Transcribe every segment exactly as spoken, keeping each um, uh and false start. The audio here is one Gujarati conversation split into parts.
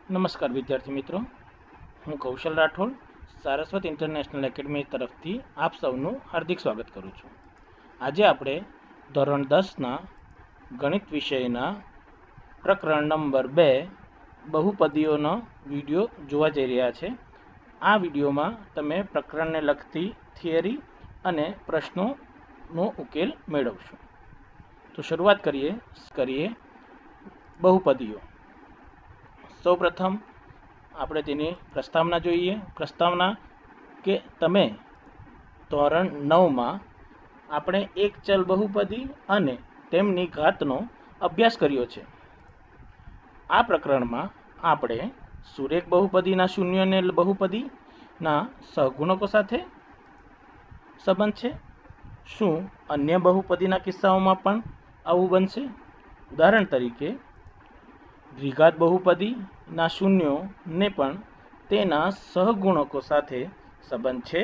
નમસ્કાર વિદ્યાર્થી મિત્રો, હું કૌશલ રાઠોડ સારસ્વત ઇન્ટરનેશનલ એકેડમી તરફથી આપ સૌનું હાર્દિક સ્વાગત કરું છું. આજે આપણે ધોરણ દસના ગણિત વિષયના પ્રકરણ નંબર બે બહુપદીઓનો વિડીયો જોવા જઈ રહ્યા છે. આ વિડીયોમાં તમે પ્રકરણને લગતી થિયરી અને પ્રશ્નોનો ઉકેલ મેળવશો. તો શરૂઆત કરીએ કરીએ બહુપદીઓ. સૌપ્રથમ આપણે તેની પ્રસ્તાવના જોઈએ. પ્રસ્તાવના કે તમે ધોરણ નવમાં આપણે એક ચલ બહુપદી અને તેમની ઘાતનો અભ્યાસ કર્યો છે. આ પ્રકરણમાં આપણે સુરેખ બહુપદીના શૂન્યને બહુપદીના સહગુણકો સાથે સંબંધ છે. શું અન્ય બહુપદીના કિસ્સાઓમાં પણ આવું બનશે? ઉદાહરણ તરીકે દ્વિઘાત બહુપદીના શૂન્યોને પણ તેના સહગુણકો સાથે સંબંધ છે.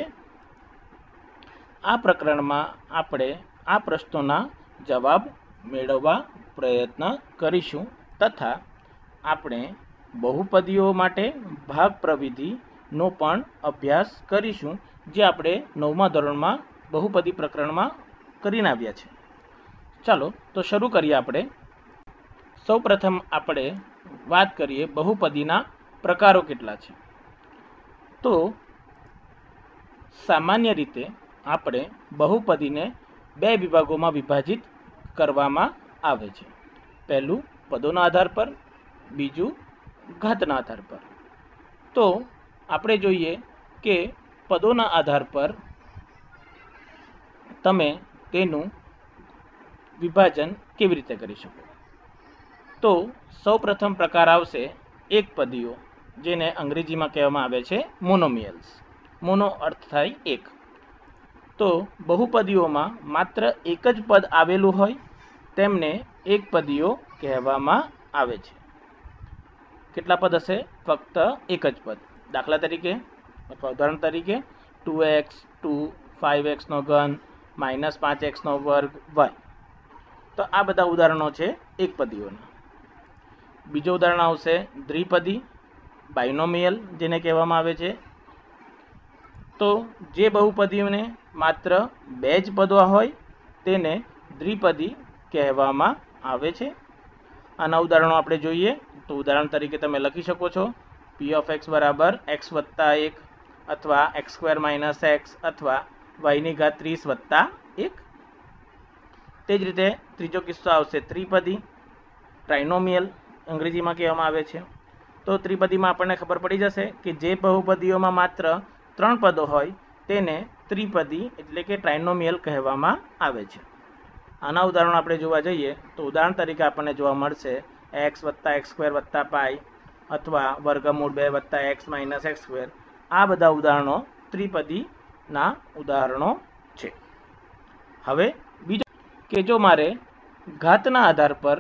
આ પ્રકરણમાં આપણે આ પ્રશ્નોના જવાબ મેળવવા પ્રયત્ન કરીશું તથા આપણે બહુપદીઓ માટે ભાગ પ્રવિધિનો પણ અભ્યાસ કરીશું, જે આપણે નવમા ધોરણમાં બહુપદી પ્રકરણમાં કરીને આવ્યા છે. ચાલો તો શરૂ કરીએ. આપણે સૌ પ્રથમ આપણે વાત કરીએ બહુપદીના પ્રકારો કેટલા છે. તો સામાન્ય રીતે આપણે બહુપદીને બે વિભાગોમાં વિભાજિત કરવામાં આવે છે. પહેલું પદોના આધાર પર, બીજું ઘાતના આધાર પર. તો આપણે જોઈએ કે પદોના આધાર પર તમે તેનું વિભાજન કેવી રીતે કરી શકો. તો સૌ પ્રથમ પ્રકાર આવશે એક પદીઓ, જેને અંગ્રેજીમાં કહેવામાં આવે છે મોનોમિયલ્સ. મોનો અર્થ થાય એક. તો બહુપદીઓમાં માત્ર એક જ પદ આવેલું હોય તેમને એક પદીઓ કહેવામાં આવે છે. કેટલા પદ હશે? ફક્ત એક જ પદ. દાખલા તરીકે અથવા ઉદાહરણ તરીકે ટુ એક્સ, ટુ, ફાઇવ એક્સનો ઘન, માઇનસ પાંચ એક્સનો વર્ગ, વાય. તો આ બધા ઉદાહરણો છે એક પદીઓના. બીજો ઉદાહરણ આવશે દ્વિપદી, બાયનોમિયલ જેને કહેવામાં આવે છે. તો જે બહુપદીઓને માત્ર બે જ પદો હોય તેને દ્વિપદી કહેવામાં આવે છે. આના ઉદાહરણો આપણે જોઈએ તો ઉદાહરણ તરીકે તમે લખી શકો છો પી ઓફ એક્સ બરાબર એક્સ વત્તા એક, અથવા એક્સ સ્ક્વેર માઇનસ એક્સ, અથવા વાયની ઘાત ત્રીસ વત્તા એક. તે જ રીતે ત્રીજો કિસ્સો આવશે ત્રિપદી, ટ્રાઇનોમિયલ અંગ્રેજીમાં કહેવામાં આવે છે. તો ત્રિપદીમાં આપણને ખબર પડી જશે કે જે બહુપદીઓમાં માત્ર ત્રણ પદો હોય તેને ત્રિપદી એટલે કે ટ્રાઇનોમિયલ કહેવામાં આવે છે. આના ઉદાહરણો આપણે જોવા જઈએ તો ઉદાહરણ તરીકે આપણને જોવા મળશે એક્સ વત્તા એક્સ સ્ક્વેર વત્તા પાય, અથવા વર્ગમૂળ બે વત્તા એક્સ માઇનસ એક્સ સ્ક્વેર. આ બધા ઉદાહરણો ત્રિપદીના ઉદાહરણો છે. હવે બીજો કે જો મારે ઘાતના આધાર પર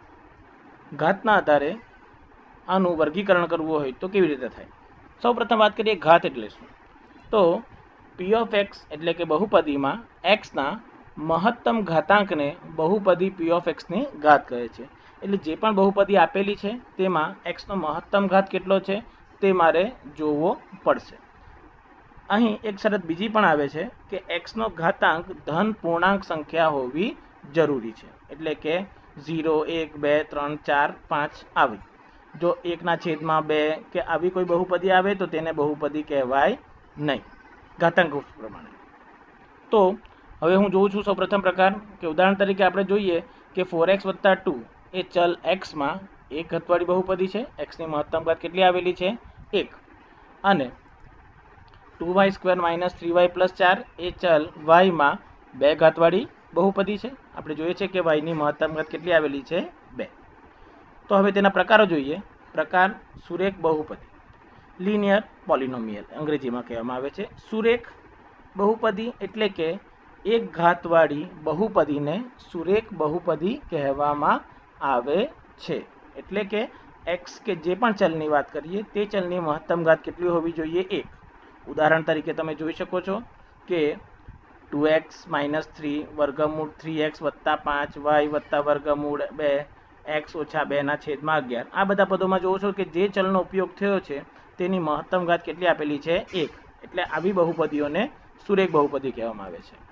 ઘાતના આધારે આનું વર્ગીકરણ કરવું હોય તો કેવી રીતે થાય? સૌ પ્રથમ વાત કરીએ ઘાત એટલે શું. તો પી ઓફ એક્સ એટલે કે બહુપદીમાં એક્સના મહત્તમ ઘાતાંકને બહુપદી પી ઓફ એક્સની ઘાત કહે છે. એટલે જે પણ બહુપદી આપેલી છે તેમાં એક્સનો મહત્તમ ઘાત કેટલો છે તે મારે જોવો પડશે. અહીં એક શરત બીજી પણ આવે છે કે એક્સનો ઘાતાંક ધન પૂર્ણાંક સંખ્યા હોવી જરૂરી છે. એટલે કે ઝીરો, એક, બે, ત્રણ, ચાર, પાંચ આવી. જો એકના છેદમાં બે કે આવી કોઈ બહુપદી આવે તો તેને બહુપદી કહેવાય નહીં ઘાતાંક પ્રમાણે. તો હવે હું જોઉં છું સૌપ્રથમ પ્રકાર કે ઉદાહરણ તરીકે આપણે જોઈએ કે ફોર એક્સ વત્તા ટુ એ ચલ એક્સમાં એક ઘાતવાળી બહુપદી છે. એક્સની મહત્તમ ઘાત કેટલી આવેલી છે? એક. અને two y square minus three y plus ચાર એ ચલ વાયમાં બે ઘાતવાળી બહુપદી છે. આપણે જોઈએ છે કે વાયની મહત્તમ ઘાત કેટલી આવેલી છે? બે. તો હવે તેના પ્રકારો જોઈએ. પ્રકાર સુરેખ બહુપદી, લિનિયર પોલિનોમિયલ અંગ્રેજીમાં કહેવામાં આવે છે. સુરેખ બહુપદી એટલે કે એક ઘાતવાળી બહુપદીને સુરેખ બહુપદી કહેવામાં આવે છે. એટલે કે એક્સ કે જે પણ ચલની વાત કરીએ તે ચલની મહત્તમ ઘાત કેટલી હોવી જોઈએ? એક. ઉદાહરણ તરીકે તમે જોઈ શકો છો કે ટુ એક્સ માઇનસ થ્રી વર્ગમૂળ થ્રી એક્સ વત્તા પાંચ વાય વત્તા વર્ગમૂળ બે એક્સ ઓછા બેના છેદમાં અગિયાર. આ બધા પદોમાં જોવો છો કે જે ચલનો ઉપયોગ થયો છે તેની મહત્તમ ઘાત કેટલી આપેલી છે? એક. એટલે આવી બહુપદીઓને સુરેખ બહુપદી કહેવામાં આવે છે.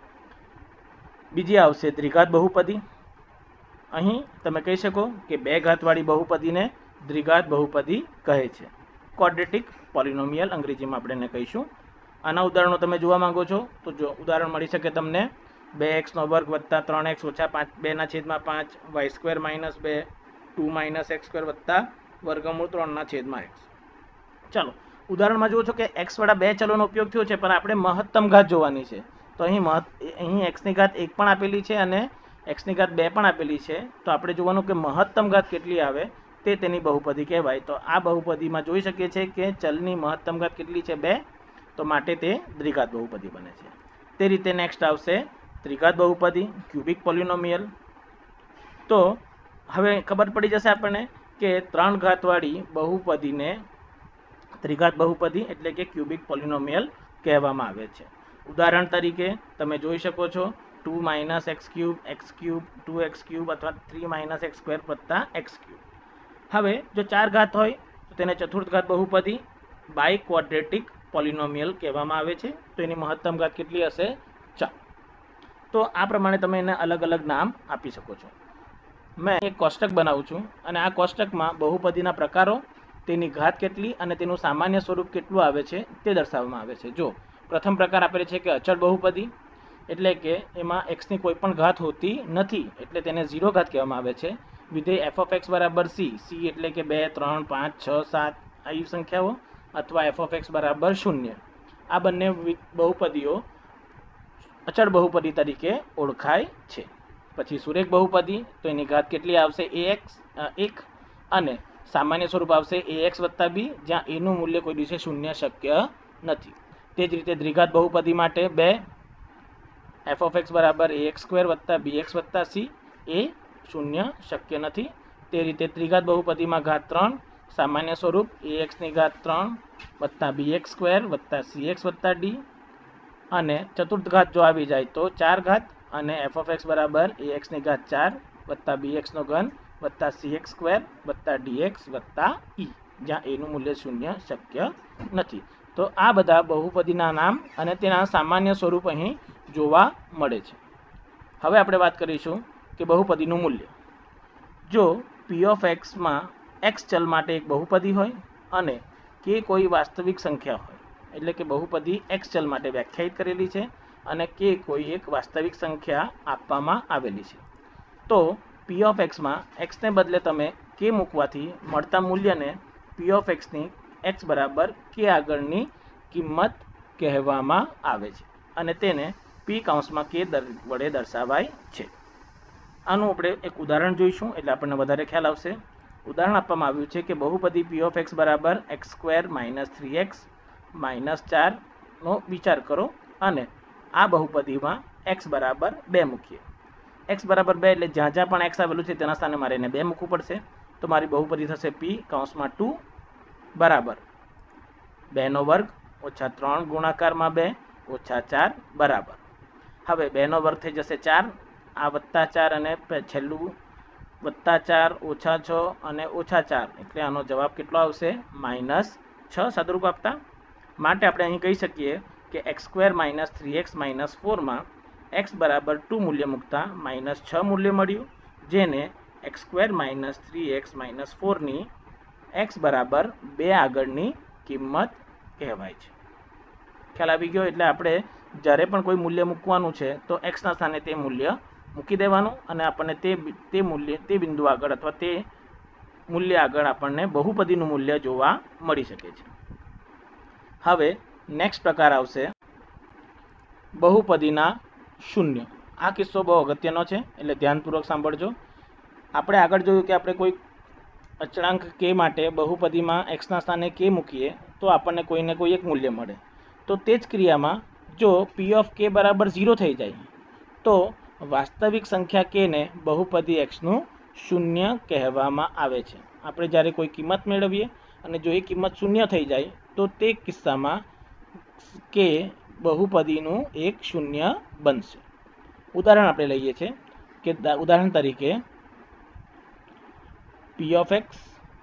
બીજી આવશે દ્વિઘાત બહુપદી. અહીં તમે કહી શકો કે બે ઘાતવાળી બહુપદીને દ્વિઘાત બહુપદી કહે છે. ક્વોડ્રેટિક પોલિનોમિયલ અંગ્રેજીમાં આપણે એને કહીશું. આના ઉદાહરણો તમે જોવા માંગો છો તો જો ઉદાહરણ મળી શકે તમને બે એક્સનો વર્ગ વત્તા ત્રણ એક્સ ઓછા પાંચ બેના છેદમાં પાંચ વાય સ્ક્વેર માઇનસ બે ટુ માઇનસ એક્સ સ્ક્વેર વત્તા વર્ગમૂળ ત્રણના છેદમાં એક્સ. ચાલો ઉદાહરણમાં જુઓ છો કે એક્સ વાળા બે ચલોનો ઉપયોગ થયો છે, પણ આપણે મહત્તમ ઘાત જોવાની છે. તો અહીં મહત્ અહીં એક્સની ઘાત એક પણ આપેલી છે અને એક્સની ઘાત બે પણ આપેલી છે. તો આપણે જોવાનું કે મહત્તમ ઘાત કેટલી આવે તે તેની બહુપદી કહેવાય. તો આ બહુપદીમાં જોઈ શકીએ છીએ કે ચલની મહત્તમ ઘાત કેટલી છે? બે. તો માટે તે દ્વિઘાત બહુપદી બને છે. તે રીતે નેક્સ્ટ આવશે ત્રિઘાત બહુપદી, ક્યુબિક પોલિનોમિયલ. તો હવે ખબર પડી જશે આપણને કે ત્રણ ઘાતવાળી બહુપદીને ત્રિઘાત બહુપદી એટલે કે ક્યુબિક પોલિનોમિયલ કહેવામાં આવે છે. ઉદાહરણ તરીકે તમે જોઈ શકો છો two minus x cube x cube two x cube અથવા થ્રી માઇનસ એક્સ સ્ક્વેર વત્તા એક્સ ક્યુબ. હવે જો ચાર ઘાત હોય તો તેને ચતુર્થ ઘાત બહુપદી બાય ક્વોડ્રેટિક પોલિનોમિયલ કહેવામાં આવે છે. તો એની મહત્તમ ઘાત કેટલી હશે? ચાર. તો આ પ્રમાણે તમે એને અલગ અલગ નામ આપી શકો છો. મેં એક કોષ્ટક બનાવું છું અને આ કોષ્ટકમાં બહુપદીના પ્રકારો, તેની ઘાત કેટલી અને તેનું સામાન્ય સ્વરૂપ કેટલું આવે છે તે દર્શાવવામાં આવે છે. જો પ્રથમ પ્રકાર આપેલ છે કે અચળ બહુપદી, એટલે કે એમાં એક્સની કોઈ પણ ઘાત હોતી નથી, એટલે તેને ઝીરો ઘાત કહેવામાં આવે છે. વિધેય એફ ઓફ એક્સ બરાબર સી, સી એટલે કે બે ત્રણ પાંચ છ સાત આવી સંખ્યાઓ, અથવા એફ ઓફ એક્સ બરાબર શૂન્ય. આ બંને બહુપદીઓ અચળ બહુપદી તરીકે ઓળખાય છે. પછી સુરેખ બહુપદી, તો એની ઘાત કેટલી આવશે? એ એક્સ એક, અને સામાન્ય સ્વરૂપ આવશે એ એક્સ વત્તા બી, જ્યાં એનું મૂલ્ય કોઈ દિવસે શૂન્ય શક્ય નથી. તે જ રીતે દ્વિઘાત બહુપદી માટે બે, એફ ઓફ એક્સ બરાબર એ એક્સ સ્ક્વેર વત્તા બી એક્સ વત્તા સી, એ શૂન્ય શક્ય નથી. તે રીતે ત્રિઘાત બહુપદીમાં ઘાત ત્રણ, સામાન્ય સ્વરૂપ એ એક્સની ઘાત ત્રણ વત્તા બી એક્સ સ્ક્વેર વત્તા સી એક્સ વત્તા ડી, અને ચતુર્થ ઘાત જો આવી જાય તો ચાર ઘાત અને એફ ઓફ એક્સ બરાબર એ એક્સની ઘાત ચાર વત્તા બી એક્સનો ઘન વત્તા સી એક્સ સ્ક્વેર વત્તા ડી એક્સ વત્તા ઈ, જ્યાં એનું મૂલ્ય શૂન્ય શક્ય નથી. તો આ બધા બહુપદીના નામ અને તેના સામાન્ય સ્વરૂપ અહીં જોવા મળે છે. હવે આપણે વાત કરીશું કે બહુપદીનું મૂલ્ય. જો પી ઓફ એક્સમાં એક્સ ચલ માટે એક બહુપદી હોય અને કે કોઈ વાસ્તવિક સંખ્યા હોય, એટલે કે બહુપદી એક્સ ચલ માટે વ્યાખ્યાયિત કરેલી છે અને કે કોઈ એક વાસ્તવિક સંખ્યા આપવામાં આવેલી છે, તો પી ઓફ એક્સમાં એક્સને બદલે તમે કે મૂકવાથી મળતા મૂલ્યને પી ઓફ એક્સની એક્સ બરાબર કે આગળની કિંમત કહેવામાં આવે છે અને તેને પી કાઉન્સમાં કે વડે દર્શાવાય છે. આનું આપણે એક ઉદાહરણ જોઈશું એટલે આપણને વધારે ખ્યાલ આવશે. ઉદાહરણ આપવામાં આવ્યું છે કે બહુપદી પી ઓફ એક્સ બરાબર x square minus three x minus ચારનો વિચાર કરો અને આ બહુપદીમાં એક્સ બરાબર બે મૂકીએ. એક્સ બરાબર બે એટલે જ્યાં જ્યાં પણ એક્સ આવેલું છે તેના સ્થાને મારે એને બે મૂકવું પડશે. તો મારી બહુપદી થશે પી કાઉન્સમાં ટુ બરાબર બેનો વર્ગ ઓછા ત્રણ ગુણાકારમાં બે ઓછા ચાર બરાબર. હવે બેનો વર્ગ થઈ જશે ચાર, આ વત્તા ચાર અને છેલ્લું વત્તા ચાર ઓછા છ અને ઓછા ચાર, એટલે આનો જવાબ કેટલો આવશે? માઇનસ છ. સાદુરૂપ આપતા માટે આપણે અહીં કહી શકીએ કે x square minus three x minus ફોરમાં એક્સ બરાબર ટુ મૂલ્ય મૂકતા માઇનસ છ મૂલ્ય મળ્યું, જેને x square minus three x minus ફોરની એક્સ બરાબર બે આગળની કિંમત કહેવાય છે. ખ્યાલ આવી ગયો? એટલે આપણે જ્યારે પણ કોઈ મૂલ્ય મૂકવાનું છે તો એક્સના સ્થાને તે મૂલ્ય મૂકી દેવાનું અને આપણને તે તે મૂલ્ય તે બિંદુ આગળ અથવા તે મૂલ્ય આગળ આપણને બહુપદીનું મૂલ્ય જોવા મળી શકે છે. હવે નેક્સ્ટ પ્રકાર આવશે બહુપદીના શૂન્ય. આ કિસ્સો બહુ અગત્યનો છે એટલે ધ્યાનપૂર્વક સાંભળજો. આપણે આગળ જોયું કે આપણે કોઈ અચળાંક કે માટે બહુપદીમાં એક્સના સ્થાને કે મૂકીએ તો આપણને કોઈને કોઈ એક મૂલ્ય મળે. તો તે જ ક્રિયામાં જો પી ઓફ કે બરાબર ઝીરો થઈ જાય તો વાસ્તવિક સંખ્યા કેને બહુપદી એક્સનું શૂન્ય કહેવામાં આવે છે. આપણે જ્યારે કોઈ કિંમત મેળવીએ અને જો એ કિંમત શૂન્ય થઈ જાય તો તે કિસ્સામાં કે બહુપદીનું એક શૂન્ય બનશે. ઉદાહરણ આપણે લઈએ છીએ કે ઉદાહરણ તરીકે પી ઓફ એક્સ,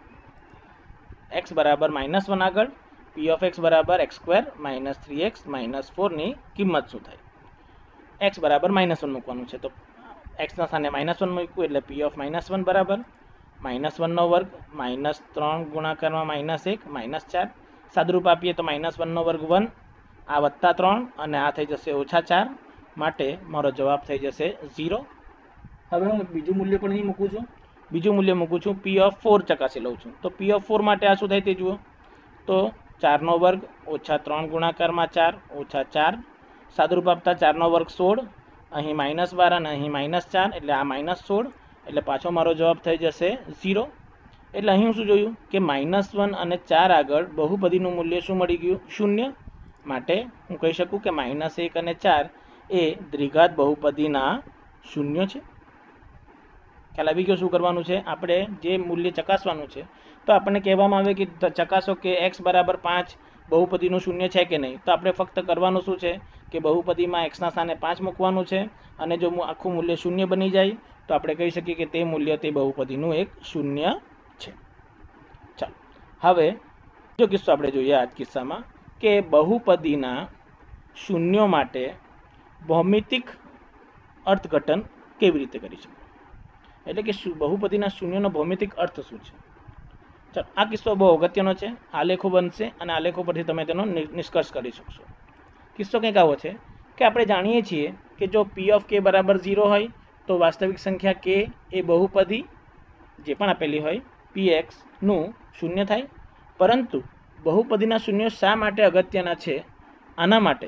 એક્સ બરાબર માઇનસ વન આગળ પી ઓફ એક્સ બરાબર x square minus three x minus ફોરની કિંમત શું થાય? એક્સ બરાબર માઇનસ વન મૂકવાનું છે, તો એક્સના સ્થાને માઇનસ વન મૂક્યું એટલે પી ઓફ માઇનસ વન બરાબર માઇનસ વનનો વર્ગ માઇનસ ત્રણ ગુણાકારમાં માઇનસ એક માઇનસ ચાર, સાદુરૂપ આપીએ તો માઇનસ વનનો વર્ગ વન, આ વત્તા ત્રણ અને આ થઈ જશે ઓછા ચાર, માટે મારો જવાબ થઈ જશે ઝીરો. હવે હું બીજું મૂલ્ય પણ અહીં મૂકું છું, બીજું મૂલ્ય મૂકું છું પી ઓફ ફોર ચકાસી લઉં છું. તો પી ઓફ ફોર માટે આ શું થાય તે જુઓ, તો ચારનો વર્ગ ઓછા ત્રણ ગુણાકારમાં ચાર ઓછા ચાર, સાદુરૂપ આપતા ચારનો વર્ગ સોળ, અહીં માઇનસ બાર અને અહીં માઇનસ ચાર એટલે આ માઇનસ સોળ, એટલે પાછો મારો જવાબ થઈ જશે ઝીરો. એટલે અહીં શું જોયું કે માઇનસ વન અને ચાર આગળ બહુપદીનું મૂલ્ય શું મળી ગયું? શૂન્ય. માટે હું કહી શકું કે માઇનસ એક અને ચાર એ દ્વિઘાત બહુપદીના શૂન્ય છે. ખ્યાલ આવી ગયો શું કરવાનું છે? આપણે જે મૂલ્ય ચકાસવાનું છે, તો આપણને કહેવામાં આવે કે ચકાસો કે એક્સ બરાબર પાંચ બહુપદીનું શૂન્ય છે કે નહીં. તો આપણે ફક્ત કરવાનું શું છે કે બહુપદીમાં એક્સના સ્થાને પાંચ મૂકવાનું છે, અને જો આખું મૂલ્ય શૂન્ય બની જાય તો આપણે કહી શકીએ કે તે મૂલ્ય તે બહુપદીનું એક શૂન્ય છે. ચાલો હવે જો કિસ્સો આપણે જોઈએ આ કિસ્સામાં કે બહુપદીના શૂન્યો માટે ભૌમિતિક અર્થઘટન કેવી રીતે કરી શકીએ, એટલે કે બહુપદીના શૂન્યનો ભૌમિતિક અર્થ શું છે. ચાલો આ કિસ્સો બહુ અગત્યનો છે, આલેખો બનશે અને આલેખો પરથી તમે તેનો નિષ્કર્ષ કરી શકશો. કિસ્સો કંઈક આવો છે કે આપણે જાણીએ છીએ કે જો પી ઓફ કે બરાબર ઝીરો હોય તો વાસ્તવિક સંખ્યા કે એ બહુપદી જે પણ આપેલી હોય પી એક્સનું શૂન્ય થાય. પરંતુ બહુપદીના શૂન્યો શા માટે અગત્યના છે? આના માટે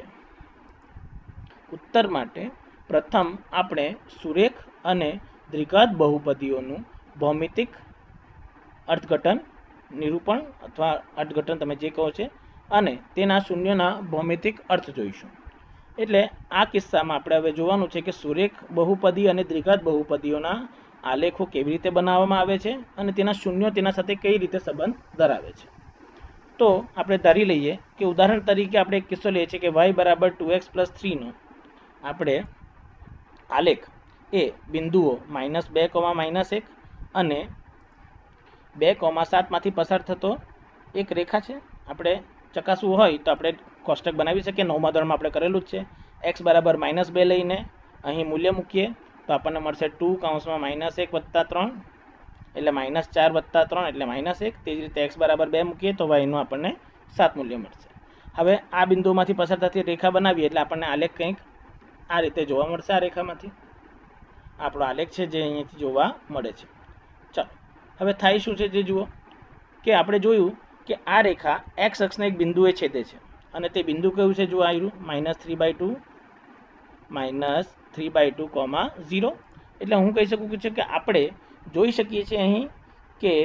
ઉત્તર માટે પ્રથમ આપણે સુરેખ અને દ્વિઘાત બહુપદીઓનું ભૌમિતિક અર્થઘટન નિરૂપણ અથવા અર્થઘટન તમે જે કહો છે અને તેના શૂન્યના ભૌમિતિક અર્થ જોઈશું. એટલે આ કિસ્સામાં આપણે હવે જોવાનું છે કે સુરેખ બહુપદી અને દ્વિઘાત બહુપદીઓના આલેખો કેવી રીતે બનાવવામાં આવે છે અને તેના શૂન્યો તેના સાથે કઈ રીતે સંબંધ ધરાવે છે. તો આપણે ધારી લઈએ કે ઉદાહરણ તરીકે આપણે એક કિસ્સો લઈએ છીએ કે વાય બરાબર ટુ એક્સ પ્લસ થ્રીનો આપણે આલેખ એ બિંદુઓ માઇનસ બે કોમા માઇનસ એક અને બે કોમા સાતમાંથી પસાર થતો એક રેખા છે. આપણે ચકાસવું હોય તો આપણે કોષ્ટક બનાવી શકીએ, નવમા ધોરણમાં આપણે કરેલું જ છે. એક્સ બરાબર માઇનસ બે લઈને અહીં મૂલ્ય મૂકીએ તો આપણને મળશે ટુ કાઉન્સમાં માઇનસ એક વત્તા ત્રણ એટલે માઇનસ ચાર વત્તા ત્રણ એટલે માઇનસ એક. તે જ રીતે એક્સ બરાબર બે મૂકીએ તો વાયનું આપણને સાત મૂલ્ય મળશે. હવે આ બિંદુમાંથી પસાર થતી રેખા બનાવીએ એટલે આપણને આલેખ કંઈક આ રીતે જોવા મળશે. આ રેખામાંથી આપણો આલેખ છે જે અહીંયાથી જોવા મળે છે. ચાલો હવે થાય શું છે જે જુઓ કે આપણે જોયું કે આ રેખા એક્સ અક્ષને એક બિંદુએ છેદે છે અને તે બિંદુ કયું છે? જો આવ્યું minus three by two minus three by two comma zero. એટલે હું કહી શકું છું કે આપણે જોઈ શકીએ છીએ અહીં કે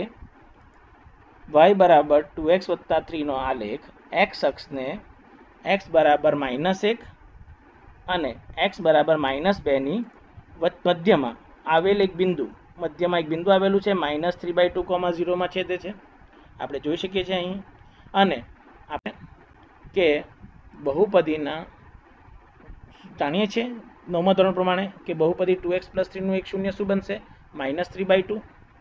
વાય બરાબર ટુ એક્સ વત્તા થ્રીનો આલેખ એક્સ અક્ષને એક્સ બરાબર માઇનસ એક અને એક્સ બરાબર માઇનસ બેની મધ્યમાં આવેલ એક બિંદુ મધ્યમાં એક બિંદુ આવેલું છે minus three by two comma ઝીરોમાં છેદે છે. આપણે જોઈ શકીએ છીએ અહીં. અને આપણે કે બહુપદીના જાણીએ છીએ નવમા ધોરણ પ્રમાણે કે બહુપદી ટુ એક્સ પ્લસ થ્રીનું એક શૂન્ય શું બનશે? Minus three by two.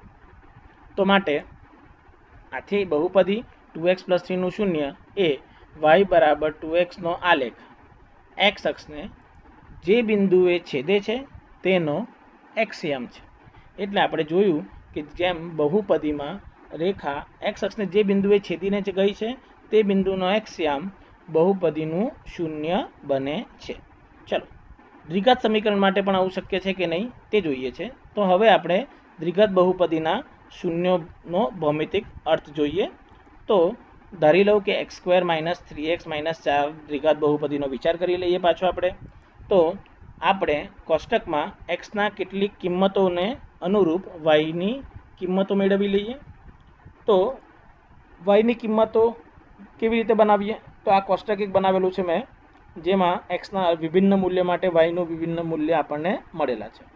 તો માટે આથી બહુપદી ટુ એક્સ પ્લસ થ્રીનું શૂન્ય એ વાય બરાબર ટુ એક્સનો આલેખ એક્સ અક્ષને જે બિંદુએ છેદે છે તેનો એક્સિયમ છે. એટલે આપણે જોયું કે જેમ બહુપદીમાં રેખા એક્સ અક્ષને જે બિંદુએ છેદીને ગઈ છે તે બિંદુનો એક્સિયમ બહુપદીનું શૂન્ય બને છે. ચલો દ્વિઘાત સમીકરણ માટે પણ આવું શક્ય છે કે નહીં તે જોઈએ છે. તો હવે આપણે દ્વિઘાત બહુપદીના શૂન્યોનો ભૌમિતિક અર્થ જોઈએ. તો ધારી લઉં કે x square minus three x minus ચાર દ્વિઘાત બહુપદીનો વિચાર કરી લઈએ પાછો આપણે. તો આપણે કોષ્ટકમાં એક્સના કેટલીક કિંમતોને અનુરૂપ વાયની કિંમતો મેળવી લઈએ. તો વાયની કિંમતો કેવી રીતે બનાવીએ? તો આ કોષ્ટક એક બનાવેલું છે મેં, જેમાં એક્સના વિભિન્ન મૂલ્ય માટે વાયનું વિભિન્ન મૂલ્ય આપણને મળેલા છે.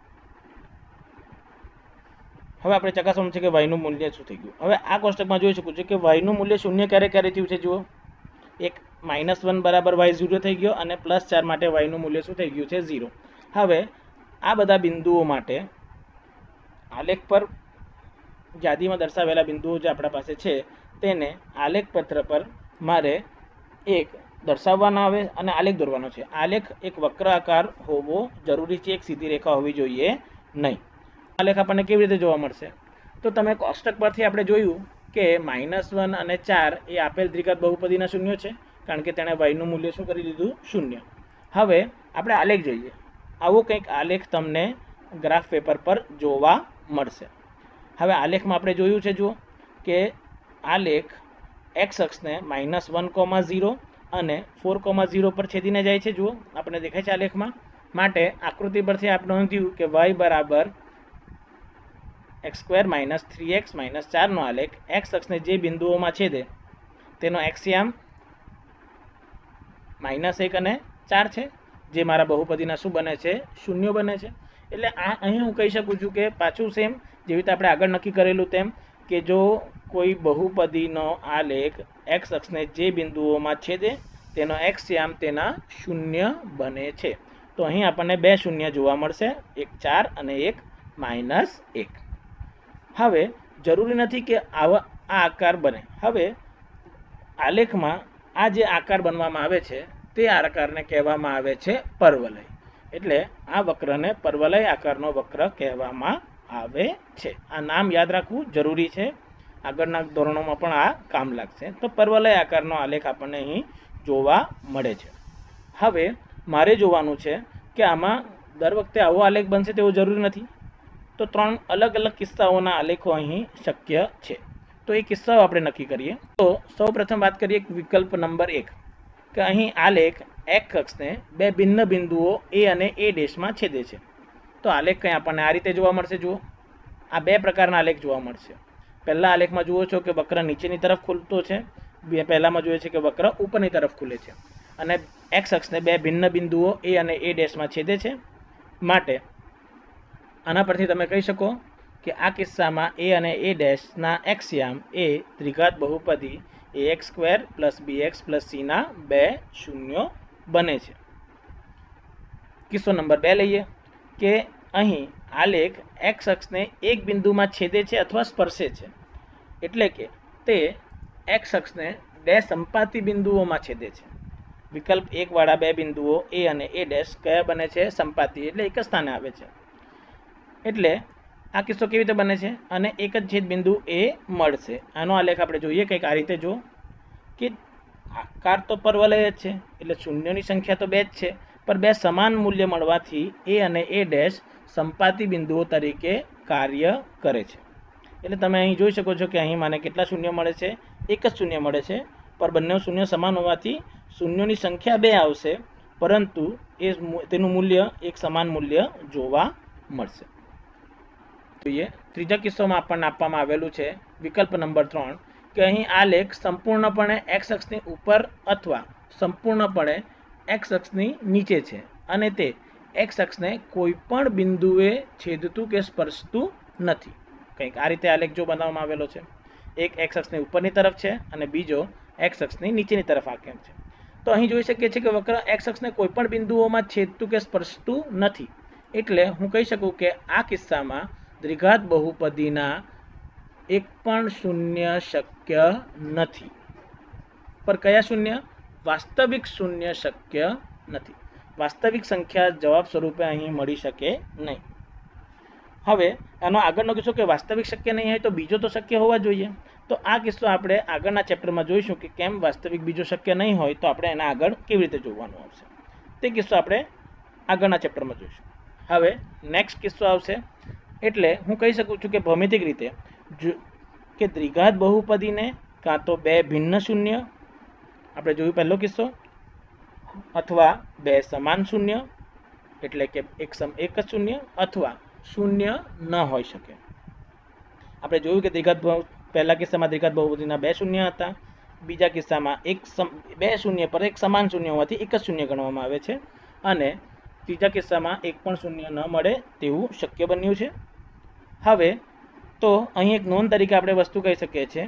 હવે આપણે ચકાસવાનું છે કે વાયનું મૂલ્ય શું થઈ ગયું. હવે આ કોષ્ટકમાં જોઈ શકું છું કે વાયનું મૂલ્ય શૂન્ય ક્યારે ક્યારે થયું છે. જુઓ, એક માઇનસ વન બરાબર વાય ઝીરો થઈ ગયો અને પ્લસ ચાર માટે વાયનું મૂલ્ય શું થઈ ગયું છે? ઝીરો. હવે આ બધા બિંદુઓ માટે આલેખ પર યાદીમાં દર્શાવેલા બિંદુઓ જે આપણા પાસે છે તેને આલેખ પત્ર પર મારે એક દર્શાવવાના આવે અને આલેખ દોરવાનો છે. આલેખ એક વક્ર આકાર હોવો જરૂરી છે, એક સીધી રેખા હોવી જોઈએ નહીં. આલેખ આપણને કેવી રીતે જોવા મળશે? તો તમે કોષ્ટક પરથી આપણે જોયું કે માઇનસ વન અને ચાર એ આપેલ દ્વિઘાત બહુપદીના શૂન્યો છે, કારણ કે તેણે વાયનું મૂલ્ય શું કરી દીધું? શૂન્ય. હવે આપણે આલેખ જોઈએ. આવો કંઈક આલેખ તમને ગ્રાફ પેપર પર જોવા મળશે. હવે આલેખમાં આપણે જોયું છે જુઓ કે આલેખ એક્સ અક્ષને માઇનસ વન કોમા ઝીરો અને ફોર કોમા ઝીરો પર છેદીને જાય છે. જુઓ આપણે દેખાય છે આલેખમાં. માટે આકૃતિ પરથી આપણે નોંધ્યું કે વાય બરાબર x square minus three x minus ચારનો આલેખ એક્સ અક્ષને જે બિંદુઓમાં છેદે તેનો એક્સિયામ માઇનસ એક અને ચાર છે, જે મારા બહુપદીના શું બને છે? શૂન્યો બને છે. એટલે આ અહીં હું કહી શકું છું કે પાછું સેમ જેવી રીતે આપણે આગળ નક્કી કરેલું તેમ કે જો કોઈ બહુપદીનો આલેખ એક્સ અક્ષને જે બિંદુઓમાં છેદે તેનો એક્સિયામ તેના શૂન્ય બને છે. તો અહીં આપણને બે શૂન્ય જોવા મળશે, એક ચાર અને એક માઇનસ એક. હવે જરૂરી નથી કે આવા આ આકાર બને. હવે આલેખમાં આ જે આકાર બનવામાં આવે છે તે આકારને કહેવામાં આવે છે પરવલય. એટલે આ વક્રને પરવલય આકારનો વક્ર કહેવામાં આવે છે. આ નામ યાદ રાખવું જરૂરી છે, આગળના ધોરણોમાં પણ આ કામ લાગશે. તો પરવલય આકારનો આલેખ આપણને અહીં જોવા મળે છે. હવે મારે જોવાનું છે કે આમાં દર વખતે આવો આલેખ બનશે તેવું જરૂરી નથી. તો ત્રણ અલગ અલગ કિસ્સાઓના આલેખો અહીં શક્ય છે. તો એ કિસ્સાઓ આપણે નક્કી કરીએ. તો સૌ પ્રથમ વાત કરીએ વિકલ્પ નંબર એક કે અહીં આલેખ એક્સ અક્ષને બે ભિન્ન બિંદુઓ એ અને એ ડેશમાં છેદે છે. તો આલેખ કંઈ આપણને આ રીતે જોવા મળશે. જુઓ આ બે પ્રકારના આલેખ જોવા મળશે. પહેલા આલેખમાં જુઓ છો કે વક્ર નીચેની તરફ ખુલતો છે, બે પહેલામાં જોઈએ છે કે વક્ર ઉપરની તરફ ખુલે છે અને એક્સ અક્ષને બે ભિન્ન બિંદુઓ એ અને એ ડેશમાં છેદે છે. માટે આના પરથી તમે કહી શકો કે આ કિસ્સામાં એ અને એ ડેશના એક્સિયામ એ ત્રિઘાત બહુપદી a x square plus b x plus સીના બે શૂન્યો બને છે. કિસ્સો નંબર બે લઈએ કે અહીં આલેખ એક્સ અક્ષને એક બિંદુમાં છેદે છે અથવા સ્પર્શે છે, એટલે કે તે એક્સ અક્ષને બે સંપાતી બિંદુઓમાં છેદે છે. વિકલ્પ એક વાળા બે બિંદુઓ એ અને એ ડેશ કયા બને છે? સંપાતી, એટલે એક જ સ્થાને આવે છે. એટલે આ કિસ્સો કેવી રીતે બને છે? અને એક જ છેદ બિંદુ એ મળશે. આનો આલેખ આપણે જોઈએ કંઈક આ રીતે. જો કે આકાર તો પરવલય જ છે, એટલે શૂન્યોની સંખ્યા તો બે જ છે, પણ બે સમાન મૂલ્ય મળવાથી એ અને એ ડેશ સંપાતી બિંદુઓ તરીકે કાર્ય કરે છે. એટલે તમે અહીં જોઈ શકો છો કે અહીં મને કેટલા શૂન્ય મળે છે? એક જ શૂન્ય મળે છે, પણ બંને શૂન્ય સમાન હોવાથી શૂન્યોની સંખ્યા બે આવશે, પરંતુ એ તેનું મૂલ્ય એક સમાન મૂલ્ય જોવા મળશે. જોઈએ ત્રીજા કિસ્સામાં આપણને આપવામાં આવેલું છે વિકલ્પ નંબર ત્રણ કે અહીં આલેખ સંપૂર્ણપણે એક્સ અક્ષની ઉપર અથવા સંપૂર્ણપણે એક્સ અક્ષની નીચે છે અને તે એક્સ અક્ષને કોઈ પણ બિંદુએ છેદતું કે સ્પર્શતું નથી. કંઈક આ રીતે આલેખ જો બનાવવામાં આવેલો છે. એક એક્સ અક્ષની ઉપરની તરફ છે અને બીજો એક્સ અક્ષની નીચેની તરફ આકેલ છે. તો અહીં જોઈ શકીએ છીએ કે વક્ર એક્સ અક્ષને કોઈ પણ બિંદુઓમાં છેદતું કે સ્પર્શતું નથી. એટલે હું કહી શકું કે આ કિસ્સામાં દ્વિઘાત બહુપદીના એક પણ શૂન્ય શક્ય નથી. પર કયા શૂન્ય? વાસ્તવિક શૂન્ય શક્ય નથી. વાસ્તવિક સંખ્યા જવાબ સ્વરૂપે અહીં મળી શકે નહીં. હવે આનો આગળનો કિસ્સો કે વાસ્તવિક શક્ય નહીં હોય તો બીજો તો શક્ય હોવા જોઈએ. તો આ કિસ્સો આપણે આગળના ચેપ્ટરમાં જોઈશું કે કેમ વાસ્તવિક બીજો શક્ય નહીં હોય તો આપણે એના આગળ કેવી રીતે જોવાનું આવશે. તે કિસ્સો આપણે આગળના ચેપ્ટરમાં જોઈશું. હવે નેક્સ્ટ કિસ્સો આવશે. એટલે હું કહી શકું છું કે ભૌમિતિક રીતે કે દ્વિઘાત બહુપદીને કાં તો બે ભિન્ન શૂન્ય, આપણે જોયું પહેલો કિસ્સો, અથવા બે સમાન શૂન્ય એટલે કે એક સમ એક જ શૂન્ય અથવા શૂન્ય ન હોઈ શકે. આપણે જોયું કે દ્વિઘાત પહેલા કિસ્સામાં દ્વિઘાત બહુપદીના બે શૂન્ય હતા, બીજા કિસ્સામાં એક બે શૂન્ય પર એક સમાન શૂન્ય હોવાથી એક જ શૂન્ય ગણવામાં આવે છે અને ત્રીજા કિસ્સામાં એક પણ શૂન્ય ન મળે તેવું શક્ય બન્યું છે. હવે તો અહીં એક નોંધ તરીકે આપણે વસ્તુ કહી શકીએ છીએ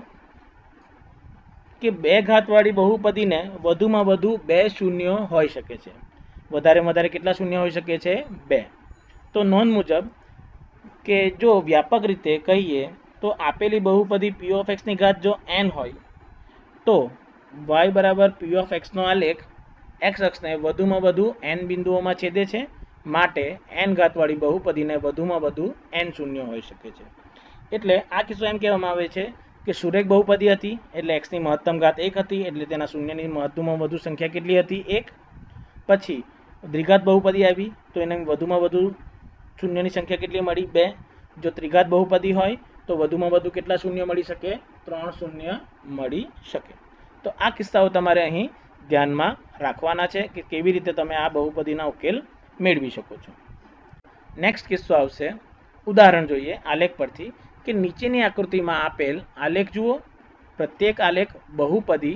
કે બે ઘાતવાળી બહુપદીને વધુમાં વધુ બે શૂન્યો હોઈ શકે છે. વધારે વધારે કેટલા શૂન્ય હોઈ શકે છે? બે. તો નોંધ મુજબ કે જો વ્યાપક રીતે કહીએ તો આપેલી બહુપદી પી ઓફ એક્સની ઘાત જો એન હોય તો વાય બરાબર પી ઓફ એક્સનો આલેખ એક્સ અક્ષને વધુમાં વધુ એન બિંદુઓમાં છેદે છે, માટે એન ઘાતવાળી બહુપદીને વધુમાં વધુ એન શૂન્ય હોઈ શકે છે. એટલે આ કિસ્સો એમ કહેવામાં આવે છે કે સુરેખ બહુપદી હતી એટલે એક્સની મહત્તમ ઘાત એક હતી, એટલે તેના શૂન્યની વધુમાં વધુ સંખ્યા કેટલી હતી? એક. પછી દ્વિઘાત બહુપદી આવી તો એને વધુમાં વધુ શૂન્યની સંખ્યા કેટલી મળી? બે. જો ત્રિઘાત બહુપદી હોય તો વધુમાં વધુ કેટલા શૂન્ય મળી શકે? ત્રણ શૂન્ય મળી શકે. તો આ કિસ્સાઓ તમારે અહીં ધ્યાનમાં રાખવાના છે કે કેવી રીતે તમે આ બહુપદીના ઉકેલ મેળવી શકો છો. નેક્સ્ટ કિસ્સો આવશે, ઉદાહરણ જોઈએ આલેખ પરથી કે નીચેની આકૃતિમાં આપેલ આલેખ જુઓ. પ્રત્યેક આલેખ બહુપદી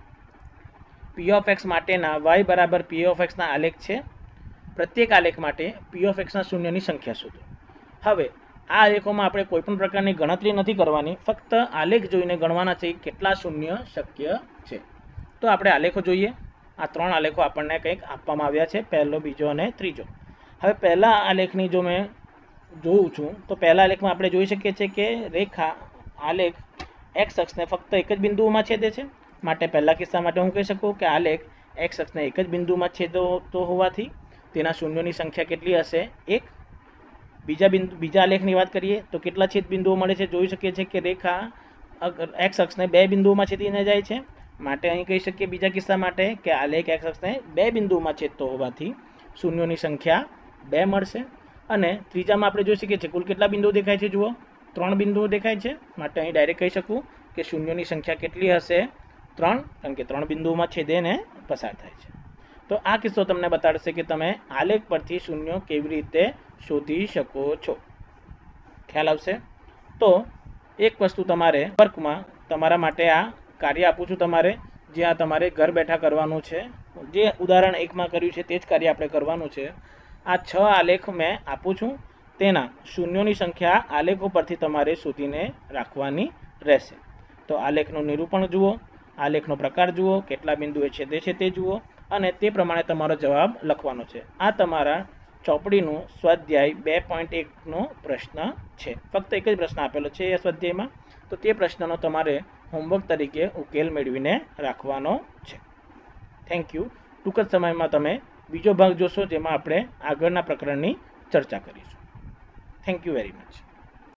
પી ઓફ એક્સ માટેના વાય બરાબર પી ઓફ એક્સના આલેખ છે. પ્રત્યેક આલેખ માટે પી ઓફ એક્સના શૂન્યની સંખ્યા શોધો. હવે આ આલેખોમાં આપણે કોઈપણ પ્રકારની ગણતરી નથી કરવાની, ફક્ત આલેખ જોઈને ગણવાના છે કેટલા શૂન્ય શક્ય છે. તો આપણે આલેખો જોઈએ. આ ત્રણ આલેખો આપણને કંઈક આપવામાં આવ્યા છે, પહેલો, બીજો અને ત્રીજો. હવે પહેલા આલેખની જો મેં જોઉં છું તો પહેલા આલેખમાં આપણે જોઈ શકીએ છીએ કે રેખા આલેખ એક્સ અક્ષને ફક્ત એક જ બિંદુઓમાં છેદે છે, માટે પહેલા કિસ્સા માટે હું કહી શકું કે આલેખ એક્સ અક્ષને એક જ બિંદુમાં છેદતો હોવાથી તેના શૂન્યોની સંખ્યા કેટલી હશે? એક. બીજા બિંદુ બીજા આલેખની વાત કરીએ તો કેટલા છેદ બિંદુઓ મળે છે? જોઈ શકીએ છીએ કે રેખા એક્સ અક્ષને બે બિંદુઓમાં છેદીને જાય છે, માટે અહીં કહી શકીએ બીજા કિસ્સા માટે કે આલેખ એક્સ અક્ષને બે બિંદુઓમાં છેદતો હોવાથી શૂન્યોની સંખ્યા બે મળશે. અને ત્રીજામાં આપણે જોઈ શકીએ છીએ કુલ કેટલા બિંદુઓ દેખાય છે? જુઓ, ત્રણ બિંદુઓ દેખાય છે, માટે અહીં ડાયરેક્ટ કહી શકું કે શૂન્યોની સંખ્યા કેટલી હશે? ત્રણ, કારણ કે ત્રણ બિંદુઓમાં છેદેને પસાર થાય છે. તો આ કિસ્સો તમને બતાડશે કે તમે આલેખ પરથી શૂન્યો કેવી રીતે શોધી શકો છો. ખ્યાલ આવશે? તો એક વસ્તુ તમારે વર્કમાં તમારા માટે આ કાર્ય આપું છું તમારે, જ્યાં તમારે ઘર બેઠા કરવાનું છે. જે ઉદાહરણ એકમાં કર્યું છે તે જ કાર્ય આપણે કરવાનું છે. આ છ આલેખ મેં આપું છું, તેના શૂન્યોની સંખ્યા આલેખો પરથી તમારે શોધીને રાખવાની રહેશે. તો આલેખનું નિરૂપણ જુઓ, આલેખનો પ્રકાર જુઓ, કેટલા બિંદુએ છેદે છે તે જુઓ, અને તે પ્રમાણે તમારો જવાબ લખવાનો છે. આ તમારા ચોપડીનું સ્વાધ્યાય બે પોઈન્ટ એકનો પ્રશ્ન છે. ફક્ત એક જ પ્રશ્ન આપેલો છે એ સ્વાધ્યાયમાં, તો તે પ્રશ્નનો તમારે હોમવર્ક તરીકે ઉકેલ મેળવીને રાખવાનો છે. Thank you. ટૂંક જ સમયમાં તમે બીજો ભાગ જોશો, જેમાં આપણે આગળના પ્રકરણની ચર્ચા કરીશું. Thank you very much.